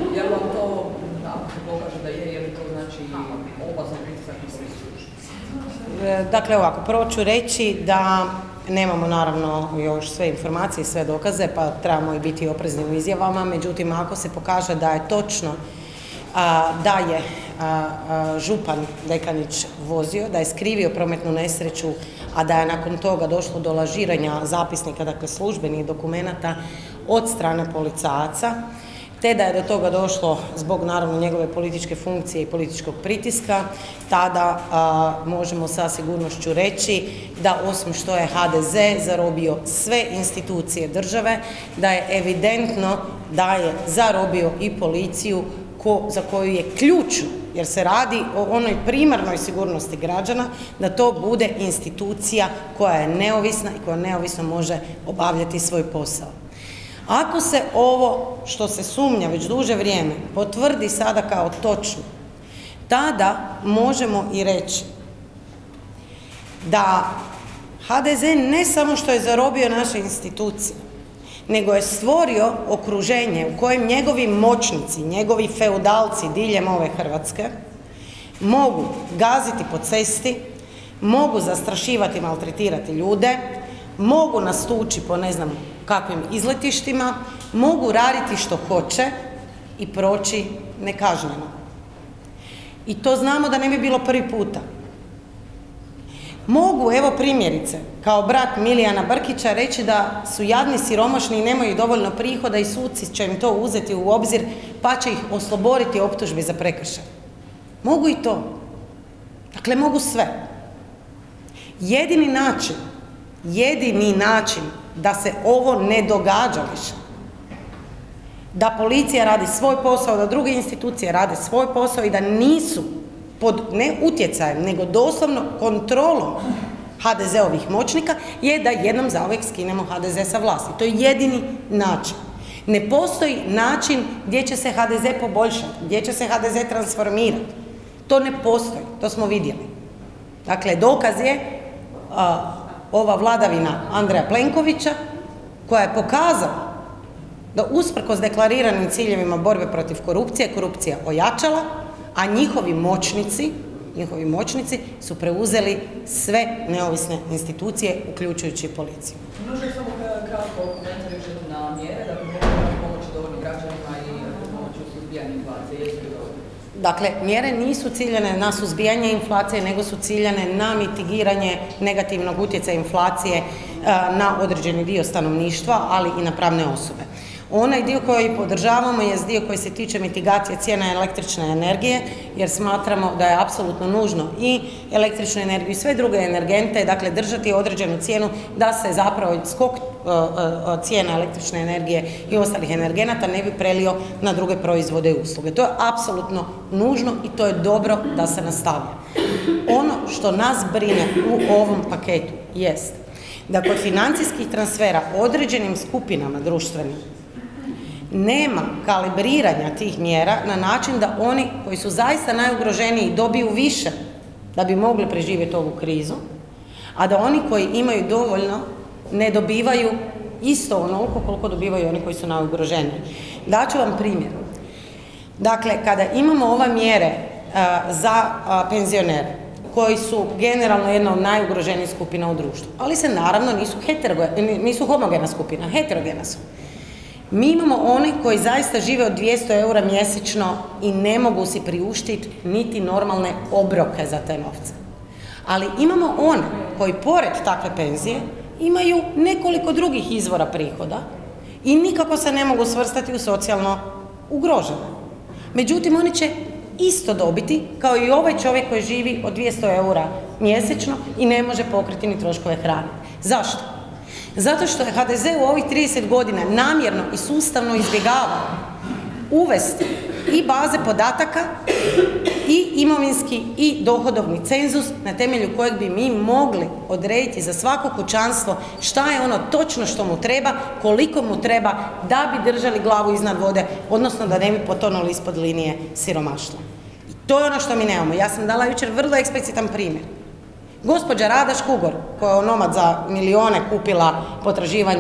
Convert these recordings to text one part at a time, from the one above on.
Je li vam to, ako se pokaže da je li to znači opasno pritisak na policiju? Dakle, ovako, prvo ću reći da nemamo naravno još sve informacije i sve dokaze, pa trebamo i biti oprezni u izjavama, međutim, ako se pokaže da je točno da je župan Dekanić vozio, da je skrivio prometnu nesreću, a da je nakon toga došlo do lažiranja zapisnika, dakle službenih dokumenata od strane policajaca, te da je do toga došlo zbog naravno njegove političke funkcije i političkog pritiska, tada možemo sa sigurnošću reći da osim što je HDZ zarobio sve institucije države, da je evidentno da je zarobio i policiju za koju je ključno, jer se radi o onoj primarnoj sigurnosti građana, da to bude institucija koja je neovisna i koja neovisno može obavljati svoj posao. Ako se ovo što se sumnja već duže vrijeme potvrdi sada kao točno, tada možemo i reći da HDZ ne samo što je zarobio naše institucije, nego je stvorio okruženje u kojem njegovi moćnici, njegovi feudalci diljem ove Hrvatske mogu gaziti po cesti, mogu zastrašivati i maltretirati ljude, mogu nas tući po ne znam kakvim izletištima, mogu raditi što hoće i proći nekažnjeno. I to znamo da ne bi bilo prvi puta. Mogu, evo primjerice, kao brat Milijana Brkića reći da su jadni, siromašni i nemaju dovoljno prihoda i suci će im to uzeti u obzir pa će ih osloboditi optužbi za prekršaj. Mogu i to. Dakle, mogu sve. Jedini način da se ovo ne događa više, da policija radi svoj posao, da druge institucije rade svoj posao i da nisu pod ne utjecajem, nego doslovno kontrolom HDZ-ovih moćnika, je da jednom zauvijek skinemo HDZ sa vlasti. To je jedini način. Ne postoji način gdje će se HDZ poboljšati, gdje će se HDZ transformirati. To ne postoji, to smo vidjeli. Dakle, dokaz je ova vladavina Andreja Plenkovića, koja je pokazala da usprkos deklariranim ciljevima borbe protiv korupcije, korupcija ojačala, a njihovi moćnici su preuzeli sve neovisne institucije, uključujući policiju. Možda je samo kratko komentar još jednom na mjere da bi mogli pomoći dovoljno građanima i pomoći u suzbijanju inflacije. Dakle, mjere nisu ciljane na suzbijanje inflacije, nego su ciljane na mitigiranje negativnog utjecaja inflacije na određeni dio stanovništva, ali i na pravne osobe. Onaj dio koji podržavamo je dio koji se tiče mitigacije cijena električne energije, jer smatramo da je apsolutno nužno i električnu energiju i sve druge energente, dakle držati određenu cijenu da se zapravo skok cijena električne energije i ostalih energenata ne bi prelio na druge proizvode i usluge. To je apsolutno nužno i to je dobro da se nastavlja. Ono što nas brine u ovom paketu jest da kod financijskih transfera određenim skupinama društvenim nema kalibriranja tih mjera na način da oni koji su zaista najugroženiji dobiju više da bi mogli preživjeti ovu krizu, a da oni koji imaju dovoljno ne dobivaju isto onoliko koliko dobivaju oni koji su najugroženiji. Daću vam primjer. Dakle, kada imamo ove mjere za penzionere, koji su generalno jedna od najugroženijih skupina u društvu, ali se naravno nisu homogena skupina, heterogena su. Mi imamo one koji zaista žive od 200 eura mjesečno i ne mogu si priuštiti niti normalne obroke za te novce. Ali imamo one koji pored takve penzije imaju nekoliko drugih izvora prihoda i nikako se ne mogu svrstati u socijalno ugrožene. Međutim, oni će isto dobiti kao i ovaj čovjek koji živi od 200 eura mjesečno i ne može pokriti ni troškove hrane. Zašto? Zato što je HDZ u ovih 30 godina namjerno i sustavno izbjegavao uvesti i baze podataka i imovinski i dohodovni cenzus na temelju kojeg bi mi mogli odrediti za svako kućanstvo šta je ono točno što mu treba, koliko mu treba da bi držali glavu iznad vode, odnosno da ne bi potonuli ispod linije siromaštva. I to je ono što mi nemamo. Ja sam dala jučer vrlo eksplicitan primjer. Gospođa Rada Škugor, koja je onomad za milijone kupila potraživanja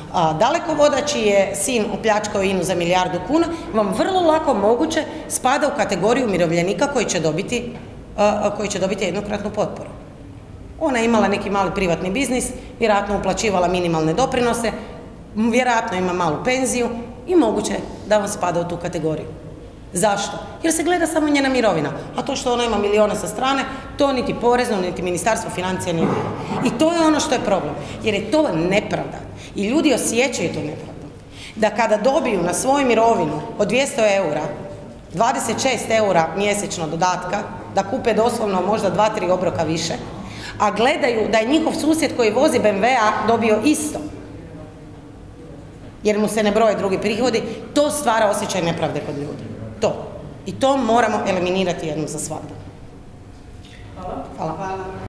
dalekovoda čiji je sin opljačkao INA-u za milijardu kuna, vam vrlo lako moguće spada u kategoriju umirovljenika koji će dobiti jednokratnu potporu. Ona je imala neki mali privatni biznis, vjerojatno uplaćivala minimalne doprinose, vjerojatno ima malu penziju i moguće da vam spada u tu kategoriju. Zašto? Jer se gleda samo njena mirovina, a to što ona ima milijone sa strane, to niti porezno, niti ministarstvo financija nije bilo. I to je ono što je problem, jer je to nepravda. I ljudi osjećaju to nepravdu. Da kada dobiju na svoju mirovinu od 200 eura, 26 eura mjesečno dodatka, da kupe doslovno možda 2-3 obroka više, a gledaju da je njihov susjed koji vozi BMW-a dobio isto, jer mu se ne broje drugi prihodi, to stvara osjećaj nepravde kod ljudi. To. I to moramo eliminirati jednom za svakda. Hvala. Hvala.